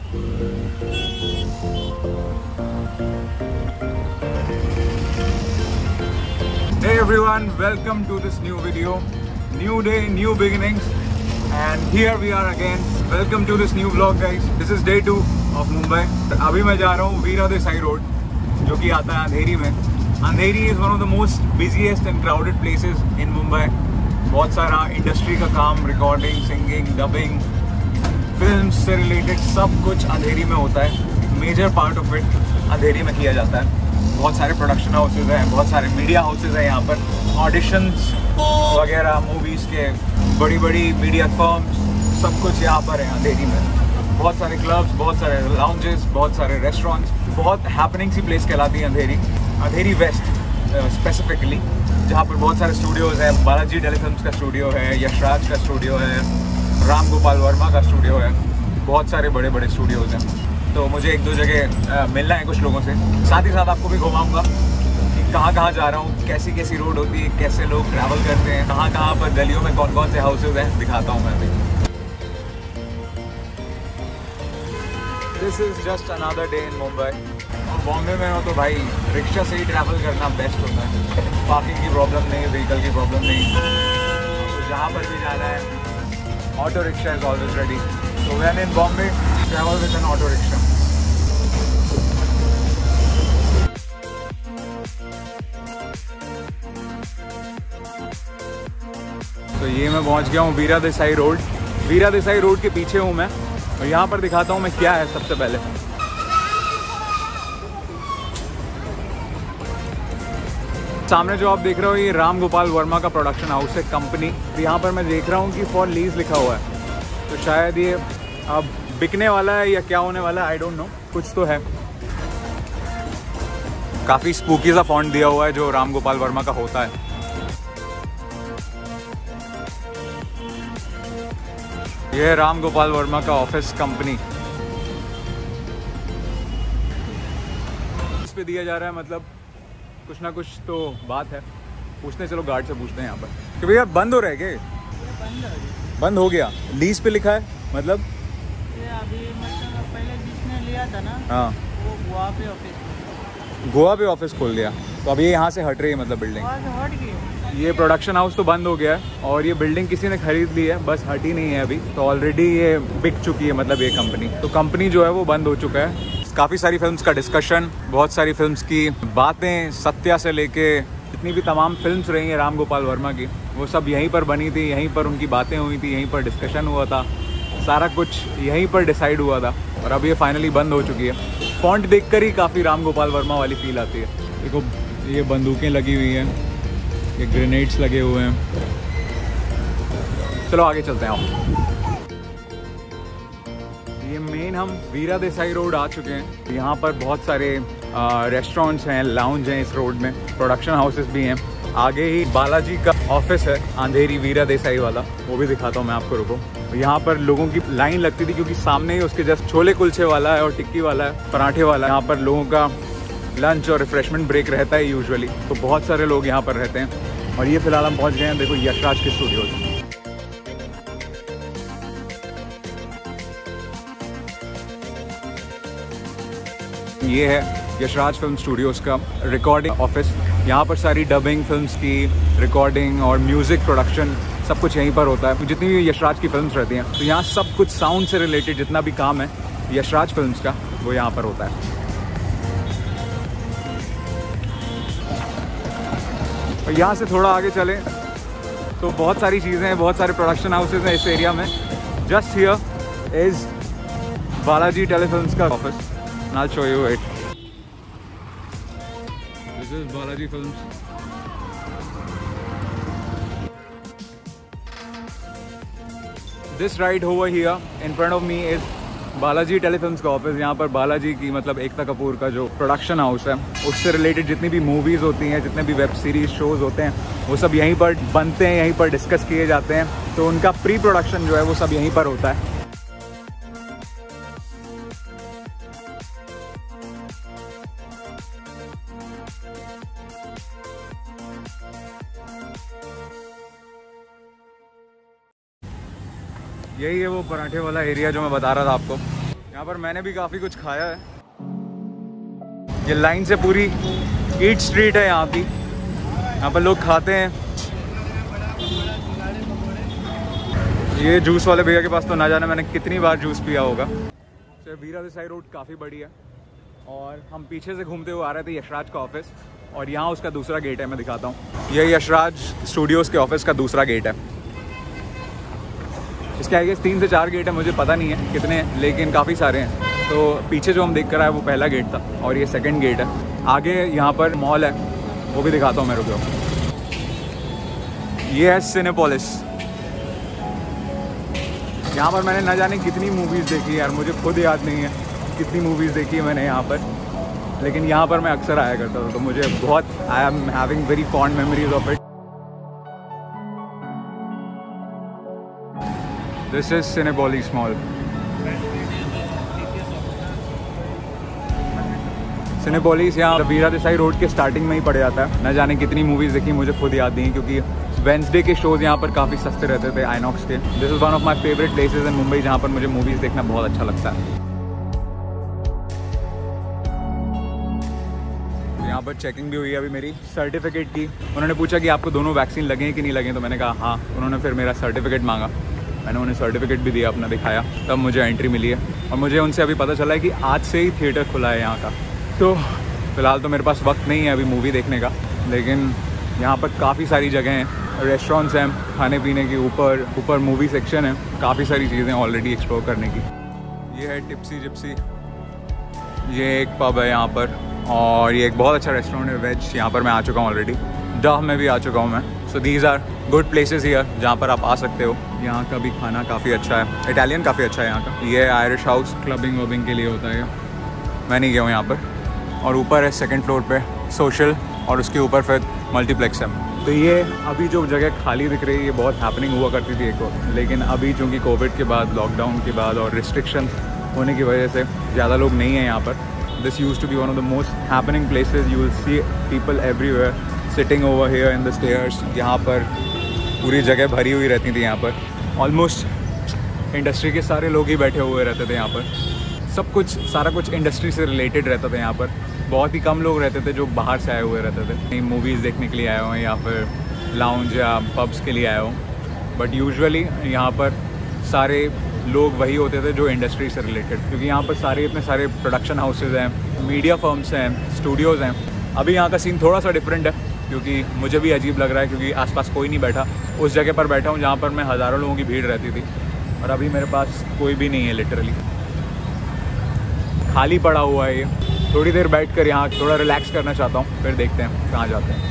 Hey everyone, welcome to this new video. New day, new beginnings, and here we are again. Welcome to this new vlog guys. This is day 2 of Mumbai. अभी मैं जा रहा हूँ Veera Desai road, जो कि आता है अंधेरी में. अंधेरी is one of the most busiest and crowded places in Mumbai. बहुत सारा इंडस्ट्री का काम, रिकॉर्डिंग, सिंगिंग, डबिंग, फिल्म से रिलेटेड सब कुछ अंधेरी में होता है. Major part of it Andheri में किया जाता है. बहुत सारे प्रोडक्शन हाउसेज हैं, बहुत सारे मीडिया हाउसेज हैं यहाँ पर. ऑडिशंस वगैरह मूवीज़ के, बड़ी बड़ी मीडिया फर्म्स, सब कुछ यहाँ पर है अंधेरी में. बहुत सारे क्लब्स, बहुत सारे लाउंजेस, बहुत सारे रेस्टोरेंट्स. बहुत हैपनिंग सी प्लेस कहलाती है अंधेरी. अंधेरी वेस्ट स्पेसिफिकली, जहाँ पर बहुत सारे स्टूडियोज़ हैं. बालाजी टेलीफिल्म्स का स्टूडियो है, यशराज का स्टूडियो है, राम गोपाल वर्मा का स्टूडियो है. बहुत सारे बड़े बड़े स्टूडियोज़ हैं. तो मुझे एक दो जगह मिलना है कुछ लोगों से. साथ ही साथ आपको भी घुमाऊंगा कि कहाँ कहाँ जा रहा हूँ, कैसी कैसी रोड होती है, कैसे लोग ट्रैवल करते हैं, कहाँ कहाँ पर गलियों में कौन कौन से हाउसेज हैं, दिखाता हूँ मैं अभी. This is just another day in Mumbai. और बॉम्बे में हो तो भाई रिक्शा से ही ट्रैवल करना बेस्ट होता है. पार्किंग की प्रॉब्लम नहीं, व्हीकल की प्रॉब्लम नहीं. तो जहाँ पर भी जाना है, auto rickshaw is always ready. So when in Bombay, travel with an auto rickshaw. तो ये मैं पहुंच गया हूँ वीरा देसाई रोड. वीरा देसाई रोड के पीछे हूँ मैं, और यहाँ पर दिखाता हूँ मैं क्या है. सबसे पहले सामने जो आप देख रहे हो, ये राम गोपाल वर्मा का प्रोडक्शन हाउस है, कंपनी. यहाँ पर मैं देख रहा हूँ कि फॉर लीज लिखा हुआ है. तो शायद ये अब बिकने वाला है या क्या होने वाला है, आई डोंट नो. कुछ तो है. काफ़ी स्पूकी सा फॉन्ट दिया हुआ है जो राम गोपाल वर्मा का होता है. ये है राम गोपाल वर्मा का ऑफिस, कंपनी. इस पे दिया जा रहा है, मतलब कुछ ना कुछ तो बात है. पूछते हैं, चलो गार्ड से पूछते हैं यहाँ पर कि भैया बंद हो रहा है क्या? बंद हो गया. लीज पे लिखा है, मतलब ये अभी मतलब पहले जिसने लिया था ना, हाँ, वो गोवा पे ऑफिस खोल दिया. तो अब ये यहाँ से हट रही है, मतलब बिल्डिंग हट गई. ये प्रोडक्शन हाउस तो बंद हो गया है और ये बिल्डिंग किसी ने खरीद ली है, बस हटी नहीं है अभी. तो ऑलरेडी ये बिक चुकी है, मतलब ये कंपनी. तो कंपनी जो है वो बंद हो चुका है. काफ़ी सारी फिल्म्स का डिस्कशन, बहुत सारी फिल्म्स की बातें, सत्या से लेके जितनी भी तमाम फिल्म्स रही हैं राम गोपाल वर्मा की, वो सब यहीं पर बनी थी, यहीं पर उनकी बातें हुई थी, यहीं पर डिस्कशन हुआ था. सारा कुछ यहीं पर डिसाइड हुआ था और अब ये फाइनली बंद हो चुकी है. फॉन्ट देखकर ही काफ़ी राम गोपाल वर्मा वाली फील आती है. देखो ये बंदूकें लगी हुई हैं, ये ग्रेनेड्स लगे हुए हैं. चलो आगे चलते हैं. आप ये मेन हम वीरा देसाई रोड आ चुके हैं. यहाँ पर बहुत सारे रेस्टोरेंट्स हैं, लाउंज हैं इस रोड में, प्रोडक्शन हाउसेस भी हैं. आगे ही बालाजी का ऑफिस है अंधेरी, वीरा देसाई वाला, वो भी दिखाता हूँ मैं आपको. रुको. यहाँ पर लोगों की लाइन लगती थी क्योंकि सामने ही उसके जस्ट छोले कुलचे वाला है और टिक्की वाला है, पराठे वाला है. यहाँ पर लोगों का लंच और रिफ्रेशमेंट ब्रेक रहता है यूजुअली. तो बहुत सारे लोग यहाँ पर रहते हैं. और ये फिलहाल हम पहुँच गए हैं, देखो, यशराज के स्टूडियोज. ये है यशराज फिल्म स्टूडियोज़ का रिकॉर्डिंग ऑफिस. यहाँ पर सारी डबिंग फिल्म्स की रिकॉर्डिंग और म्यूज़िक प्रोडक्शन सब कुछ यहीं पर होता है. जितनी भी यशराज की फिल्म्स रहती हैं, तो यहाँ सब कुछ साउंड से रिलेटेड जितना भी काम है यशराज फिल्म्स का, वो यहाँ पर होता है. और यहाँ से थोड़ा आगे चले तो बहुत सारी चीज़ें हैं, बहुत सारे प्रोडक्शन हाउसेज हैं इस एरिया में. Just here is Balaji telefilms का office. I'll show you it. This is Balaji Films. This right over here in front of me is Balaji telefilms का ऑफिस. यहाँ पर बालाजी की, मतलब एकता कपूर का जो प्रोडक्शन हाउस है, उससे रिलेटेड जितनी भी मूवीज़ होती हैं, जितने भी वेब सीरीज शोज़ होते हैं, वो सब यहीं पर बनते हैं, यहीं पर डिस्कस किए जाते हैं. तो उनका प्री प्रोडक्शन जो है वो सब यहीं पर होता है. यही है वो पराठे वाला एरिया जो मैं बता रहा था आपको. यहाँ पर मैंने भी काफ़ी कुछ खाया है। ये लाइन से पूरी ईट स्ट्रीट है यहाँ की, यहाँ पर लोग खाते हैं। ये जूस वाले भैया के पास तो ना जाने मैंने कितनी बार जूस पिया होगा। तो वीरा देसाई रोड काफ़ी बड़ी है और हम पीछे से घूमते हुए आ रहे थे यशराज का ऑफिस, और यहाँ उसका दूसरा गेट है, मैं दिखाता हूँ। ये यशराज स्टूडियोज़ के ऑफिस का दूसरा गेट है। इसके आगे 3 से 4 गेट है, मुझे पता नहीं है कितने हैं, लेकिन काफ़ी सारे हैं। तो पीछे जो हम देख कर आए वो पहला गेट था और ये सेकंड गेट है। आगे यहाँ पर मॉल है, वो भी दिखाता हूँ मैं, रुको। ये है सिनेपोलिस। यहाँ पर मैंने न जाने कितनी मूवीज़ देखी है यार, मुझे खुद याद नहीं है कितनी मूवीज़ देखी है मैंने यहाँ पर, लेकिन यहाँ पर मैं अक्सर आया करता था, तो मुझे बहुत, I am having very fond memories of it. This is Cinepolis mall. Cinepolis यहाँ वीरा देसाई रोड के स्टार्टिंग में ही पड़ जाता है। न जाने कितनी मूवीज़ देखी मुझे खुद याद नहीं, क्योंकि वेंसडे के शोज़ यहाँ पर काफ़ी सस्ते रहते थे आइनॉक्स के। This is one of my favourite places in Mumbai जहाँ पर मुझे मूवीज़ देखना बहुत अच्छा लगता है। यहाँ पर चेकिंग भी हुई है अभी मेरी सर्टिफिकेट की। उन्होंने पूछा कि आपको दोनों वैक्सीन लगे कि नहीं लगे, तो मैंने कहा हाँ। उन्होंने फिर मेरा सर्टिफिकेट मांगा, मैंने उन्हें सर्टिफिकेट भी दिया, अपना दिखाया, तब मुझे एंट्री मिली है। और मुझे उनसे अभी पता चला है कि आज से ही थिएटर खुला है यहाँ का। तो फिलहाल तो मेरे पास वक्त नहीं है अभी मूवी देखने का, लेकिन यहाँ पर काफ़ी सारी जगह हैं, रेस्टोरेंट्स हैं खाने पीने की, ऊपर मूवी सेक्शन है, काफ़ी सारी चीज़ें ऑलरेडी एक्सप्लोर करने की। ये है टिप्सी जिप्सी, ये एक पब है यहाँ पर, और ये एक बहुत अच्छा रेस्टोरेंट है वेज, यहाँ पर मैं आ चुका हूँ ऑलरेडी। डाह में भी आ चुका हूँ मैं। So these are good places here जहाँ पर आप आ सकते हो। यहाँ का भी खाना काफ़ी अच्छा है, इटालियन काफ़ी अच्छा है यहाँ का। ये आयरिश हाउस, क्लबिंग वबिंग के लिए होता है, मैं नहीं गया हूँ यहाँ पर। और ऊपर है सेकंड फ्लोर पे सोशल, और उसके ऊपर फिर मल्टीप्लेक्स है। तो ये अभी जो जगह खाली दिख रही है, ये बहुत हैपनिंग हुआ करती थी एक और, लेकिन अभी चूँकि कोविड के बाद, लॉकडाउन के बाद और रिस्ट्रिक्शन होने की वजह से ज़्यादा लोग नहीं हैं यहाँ पर। This used to be one of the most happening places. You will see people everywhere sitting over here in the stairs. यहाँ पर पूरी जगह भरी हुई रहती थी। यहाँ पर ऑलमोस्ट इंडस्ट्री के सारे लोग ही बैठे हुए रहते थे यहाँ पर। सब कुछ, सारा कुछ इंडस्ट्री से रिलेटेड रहता था यहाँ पर। बहुत ही कम लोग रहते थे जो बाहर से आए हुए रहते थे, कहीं मूवीज़ देखने के लिए आए हों या फिर लाउंज या पब्स के लिए आए हों। बट यूजुअली यहाँ पर सारे लोग वही होते थे जो इंडस्ट्री से रिलेटेड, क्योंकि यहाँ पर सारे इतने सारे प्रोडक्शन हाउसेज हैं, मीडिया फर्म्स हैं, स्टूडियोज़ हैं। अभी यहाँ का सीन थोड़ा सा डिफरेंट है, क्योंकि मुझे भी अजीब लग रहा है, क्योंकि आसपास कोई नहीं बैठा। उस जगह पर बैठा हूँ जहाँ पर मैं हज़ारों लोगों की भीड़ रहती थी, और अभी मेरे पास कोई भी नहीं है, लिटरली खाली पड़ा हुआ है ये। थोड़ी देर बैठ कर यहाँ थोड़ा रिलैक्स करना चाहता हूँ, फिर देखते हैं कहाँ जाते हैं।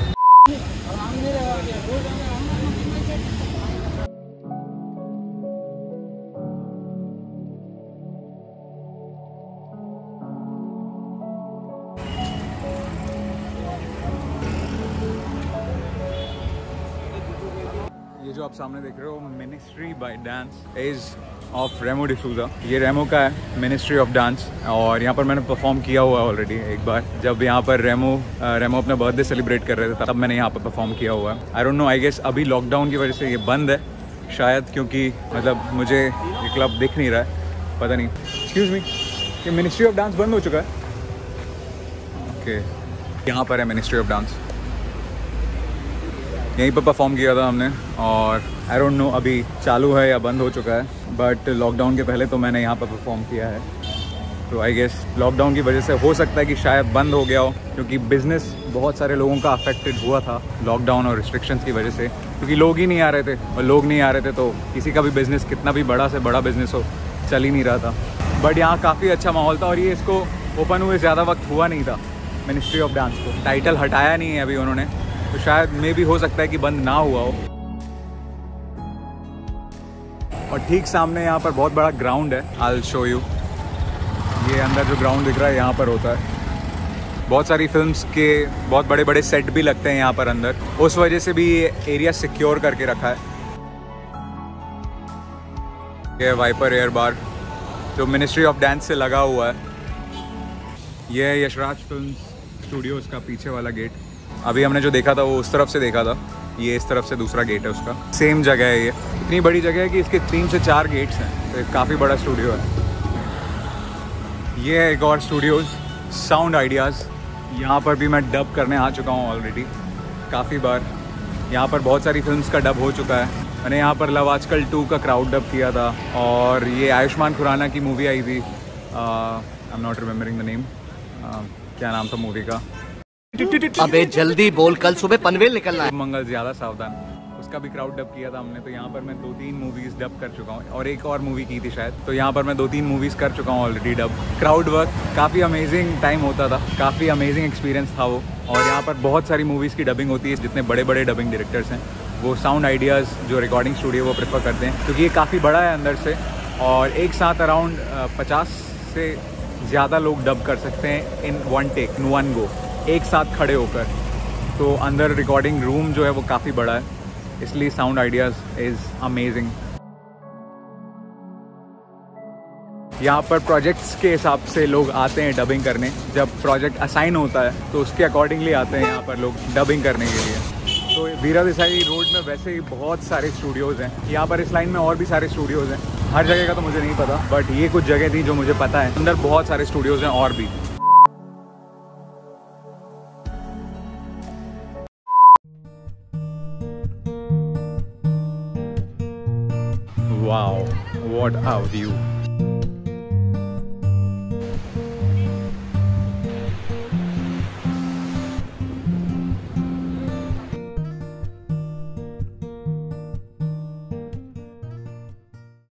ये जो आप सामने देख रहे हो ministry by dance is of Remo D'Souza. ये रेमो का है, मिनिस्ट्री ऑफ डांस। और यहाँ पर मैंने परफॉर्म किया हुआ है ऑलरेडी एक बार, जब यहाँ पर रेमो अपना बर्थडे सेलिब्रेट कर रहे थे, तब मैंने यहाँ पर परफॉर्म किया हुआ है। I don't know, I guess अभी लॉकडाउन की वजह से ये बंद है शायद, क्योंकि मतलब मुझे ये क्लब दिख नहीं रहा है, पता नहीं। एक्सक्यूज़ मी, ये मिनिस्ट्री ऑफ डांस बंद हो चुका है? ओके, यहाँ पर है मिनिस्ट्री ऑफ डांस, यहीं पर परफॉर्म किया था हमने। और आई डोंट नो अभी चालू है या बंद हो चुका है, बट लॉकडाउन के पहले तो मैंने यहाँ पर परफॉर्म किया है। तो आई गेस लॉकडाउन की वजह से हो सकता है कि शायद बंद हो गया हो, क्योंकि बिज़नेस बहुत सारे लोगों का अफेक्टेड हुआ था लॉकडाउन और रिस्ट्रिक्शंस की वजह से, क्योंकि लोग ही नहीं आ रहे थे। और लोग नहीं आ रहे थे तो किसी का भी बिज़नेस, कितना भी बड़ा से बड़ा बिज़नेस हो, चल ही नहीं रहा था। बट यहाँ काफ़ी अच्छा माहौल था, और ये इसको ओपन हुए ज़्यादा वक्त हुआ नहीं था मिनिस्ट्री ऑफ डांस को। टाइटल हटाया नहीं है अभी उन्होंने, तो शायद मे भी हो सकता है कि बंद ना हुआ हो। और ठीक सामने यहाँ पर बहुत बड़ा ग्राउंड है, आई विल शो यू। ये अंदर जो ग्राउंड दिख रहा है यहाँ पर होता है, बहुत सारी फिल्म्स के बहुत बड़े बड़े सेट भी लगते हैं यहाँ पर अंदर, उस वजह से भी ये एरिया सिक्योर करके रखा है। ये वाइपर एयर बार जो मिनिस्ट्री ऑफ डांस से लगा हुआ है। ये है यशराज फिल्म स्टूडियोज़ का पीछे वाला गेट। अभी हमने जो देखा था वो उस तरफ से देखा था, ये इस तरफ से दूसरा गेट है उसका। सेम जगह है, ये इतनी बड़ी जगह है कि इसके 3 से 4 गेट्स हैं, तो काफ़ी बड़ा स्टूडियो है। ये है एक और स्टूडियोज़, साउंड आइडियाज़। यहाँ पर भी मैं डब करने आ चुका हूँ ऑलरेडी काफ़ी बार। यहाँ पर बहुत सारी फिल्म्स का डब हो चुका है। मैंने यहाँ पर लव आजकल 2 का क्राउड डब किया था, और ये आयुष्मान खुराना की मूवी आई थी, I am not remembering the name, क्या नाम था मूवी का? अबे जल्दी बोल, कल सुबह पनवेल निकलना है। मंगल ज़्यादा सावधान, उसका भी क्राउड डब किया था हमने। तो यहाँ पर मैं 2-3 मूवीज़ डब कर चुका हूँ, और एक और मूवी की थी शायद। तो यहाँ पर मैं 2-3 मूवीज़ कर चुका हूँ ऑलरेडी डब। क्राउड वर्क काफ़ी अमेजिंग टाइम होता था, काफ़ी अमेजिंग एक्सपीरियंस था वो। और यहाँ पर बहुत सारी मूवीज़ की डबिंग होती है। जितने बड़े बड़े डबिंग डायरेक्टर्स हैं वो साउंड आइडियाज़ जो रिकॉर्डिंग स्टूडियो वो प्रेफर करते हैं, क्योंकि ये काफ़ी बड़ा है अंदर से, और एक साथ अराउंड 50 से ज़्यादा लोग डब कर सकते हैं in one take, in one go, एक साथ खड़े होकर। तो अंदर रिकॉर्डिंग रूम जो है वो काफ़ी बड़ा है, इसलिए साउंड आइडियाज़ इज़ अमेजिंग। यहाँ पर प्रोजेक्ट्स के हिसाब से लोग आते हैं डबिंग करने। जब प्रोजेक्ट असाइन होता है तो उसके अकॉर्डिंगली आते हैं यहाँ पर लोग डबिंग करने के लिए। तो वीरा देसाई रोड में वैसे ही बहुत सारे स्टूडियोज़ हैं। यहाँ पर इस लाइन में और भी सारे स्टूडियोज़ हैं। हर जगह का तो मुझे नहीं पता, बट ये कुछ जगह थी जो मुझे पता है। अंदर बहुत सारे स्टूडियोज़ हैं और भी। Wow, what a view.